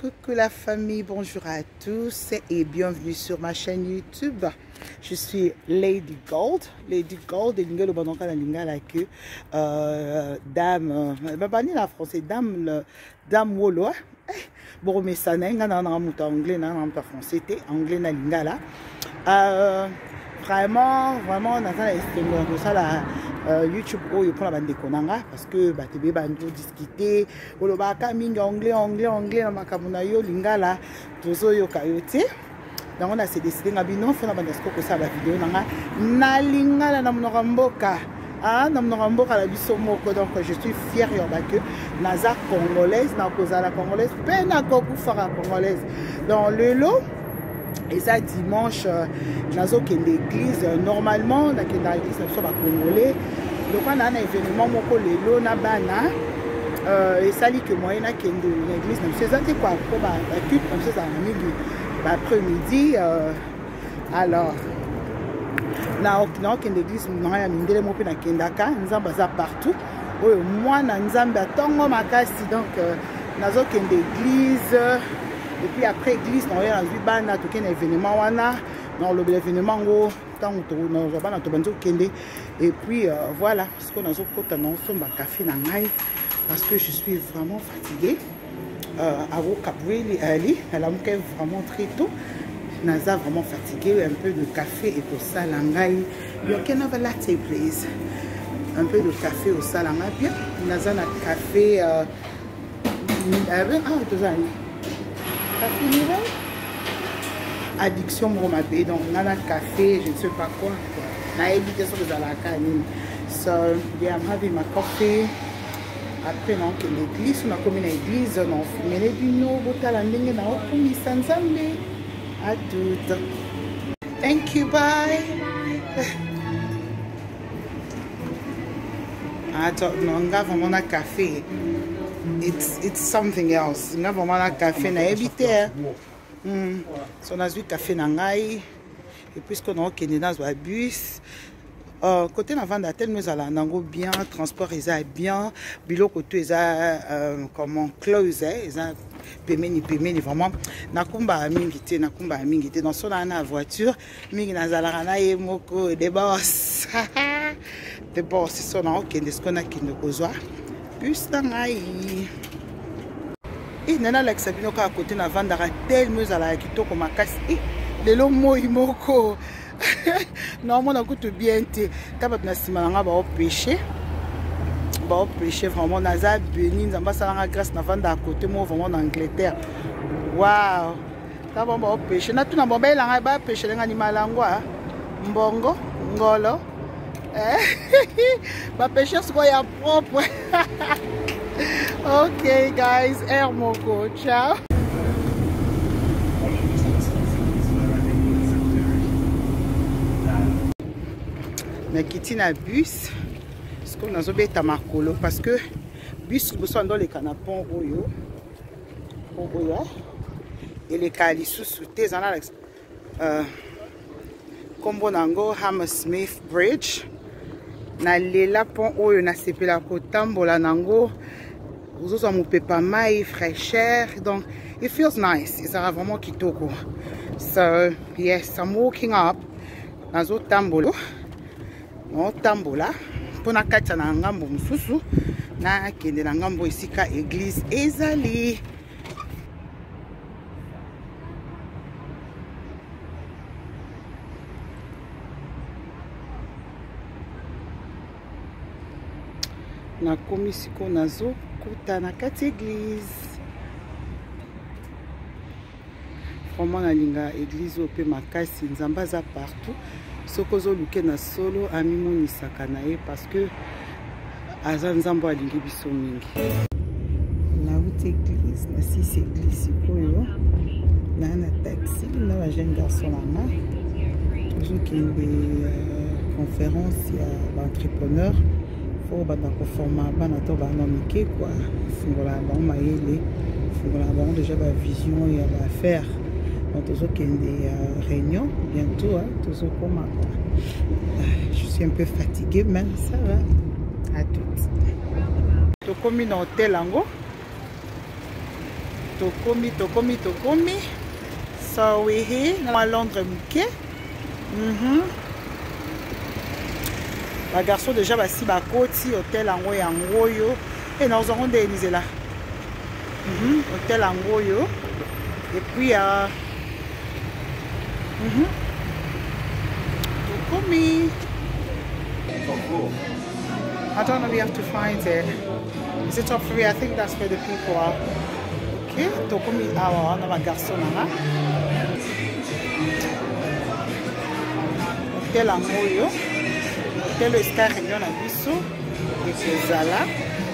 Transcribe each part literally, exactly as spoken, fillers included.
Coucou la famille, bonjour à tous et bienvenue sur ma chaîne YouTube. Je suis Lady Gold. Lady Gold et le bon la lingala que dame, bah pas ni la français, dame le dame wolo. Bon mais ça n'est pas dans un anglais, dans un français, c'était anglais na lingala. Vraiment, vraiment, on a ça la YouTube où il prend la bande de konanga parce que bah tu veux discuter, ou le baka mingi anglais, anglais, anglais, na makamuna yo lingala, tozo yo kayote. Donc on a décidé ngabino fona bande sko ko ça la vidéo nanga na lingala na monoko mboka. Ah, na monoko mboka la biso moko, donc je suis fière yoba que naza congolaise, na kozala congolaise, pe na koku fara congolaise. Dans le lot et ça dimanche, nazo kende l'église normalement, na kende l'église na soba congolais. Donc on a un événement moko lelo na bana. Euh et ça dit que moi na kende l'église na c'est ça c'est quoi pour ba culte comme ça ça midi après-midi euh, alors na okina kende l'église na ya mindele mo pe na kendaka nzamba za partout. Oyo mwana nzamba tongo makasi donc nazo kende l'église. Et puis après l'église, on a vu bana tout un événement wana dans l'événement go tant on a bana to banzo kende et puis euh, voilà parce qu'on a zo kota non so ba café na ngai parce que je suis vraiment fatiguée euh avo capri ali elle a monté vraiment très tôt naza vraiment fatiguée un peu de café et pour ça la ngai you can have a latte please un peu de café au salanga bien naza na café euh ah tout ça addiction pour ma bébé donc on a un café je ne sais pas quoi na évité sur la canine so yeah I'm having my coffee après non que l'église on a comme une église on fait du no botala ndenge na okumi sanzambe à tout thank you bye attends non on a vraiment un café it's it's something else on a vraiment un café na évité Mm. So on a vu café nangai et puisqu'on a qu'un dans un bus euh, côté na vendre tellement ala nango bien transport ils bien bilo côté ils euh, comment close ils a pemeni pemeni vraiment nakumba mingi te nakumba mingi te dans son na voiture mingi nazala na ye moko de boss de boss so na okende ce qu'on a qui ne kozwa bus nangai. Et nana la sabino ka côté na vandara tellement à la kitoko makasi et le lo moi moko non mon a coûte bien té taba na simalanga ba au péché ba au péché vraiment naza béni nzamba salanga grâce na vanda à côté moi vraiment en Angleterre waouh taba ba au péché na tuna bomba langa ba péché lenga ni malangwa mbongo ngolo eh ba péché ce quoi ya propre. Ok guys, air moko, ciao. Na kiti na bus, parce qu'on a zobé tamakolo parce que bus vous sont dans les canapons oyo, oyo, et les calisous sous tes analyses. Euh, Combo nango Hammersmith Bridge. Na lela pont oyo na sepela ko tambola nango. Vous avez mon pépin maï, fraîcheur, donc it feels nice. It's vraiment kitoko. So yes, I'm walking up. Nazo tambolo, no tambola. Pona kacha na ngambo mususu na kende na ngambo isika église ezali. Na komisiko nazo kuta na kati église. Vraiment na linga église ope makasi nzamba za partout. Sokozo luke na solo amimoni sakana ye parce que aza nzambo alingi biso mingi. Na route église na six église koyo na na taxi na ba jeune garçon là. Toujours qui une conférence ya ba entrepreneur. Faut bana ko forma bana to bana mike quoi fungola ba mayele fungola ba déjà ba vision et ba faire donc toujours qu'il y a des réunions bientôt hein toujours comme je suis un peu fatiguée mais ça va à toutes to komi na hôtel ango tokomi tokomi tokomi so we he na Londres muke. Mhm. Ba garçon déjà basi ba koti hôtel yango yango yo et nous aurons des là. Mhm. Hôtel yango yo et puis euh mhm. Tokomi. I don't know, we have to find it. Is it top three? I think that's where the people are. Okay, tokomi awa na ba garçon na. Hotel Angoyo. Hotel Sky Réunion na biso et Kozala.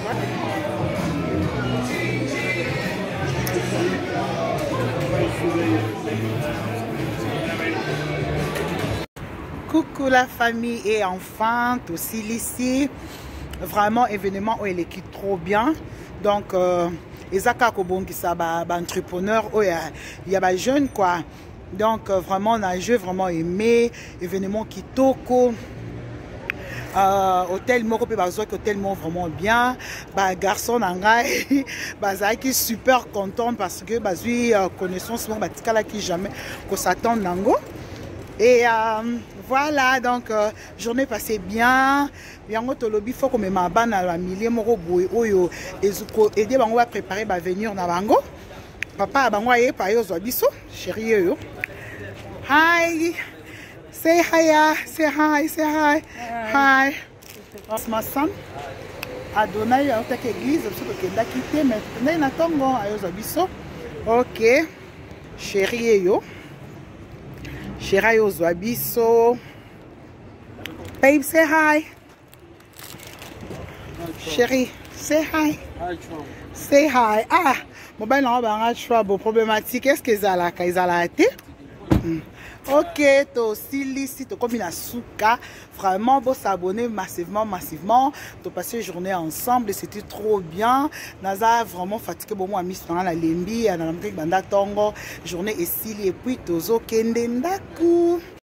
Coucou la famille et enfants, aussi ici. Vraiment événement où il est trop bien. Donc euh, Ezaka Kobongi ça ba entrepreneur où il y a des jeunes quoi. Donc euh, vraiment on a un jeu vraiment aimé, événement qui toko. Euh, hôtel moko pe bazo hôtel mo vraiment bien. Ba garçon nangai baza qui super content parce que bazui euh, connaissance mo batikala qui jamais ko s'attend nango. Et euh, voilà, donc euh, journée passée bien. Yango tolobi faut comme ma bana la millier moko boy oyo ezuko aider bango à préparer ba venir na bango. Papa bango aye pa yo zo biso, chérie yo. Hi. Say hi, say hi, say hi. Hi. It's my son. Adonai a été église, je suis kenda quitter mais na na tongo ayo zo biso. OK. Chérie yo. Chérie yo zo biso. Babe, say hi. Chérie, say hi. Hi, say hi. Ah, mobile n'a pas de problématique. Qu'est-ce que ça a là? Ça a été? Ok, to sili si to comme une souka, vraiment beau s'abonner massivement, massivement. To passer une journée ensemble, c'était trop bien. Naza vraiment fatigué bon moi mis dans la lembi, à la banda tongo, journée et sili et puis tozo kende ndaku.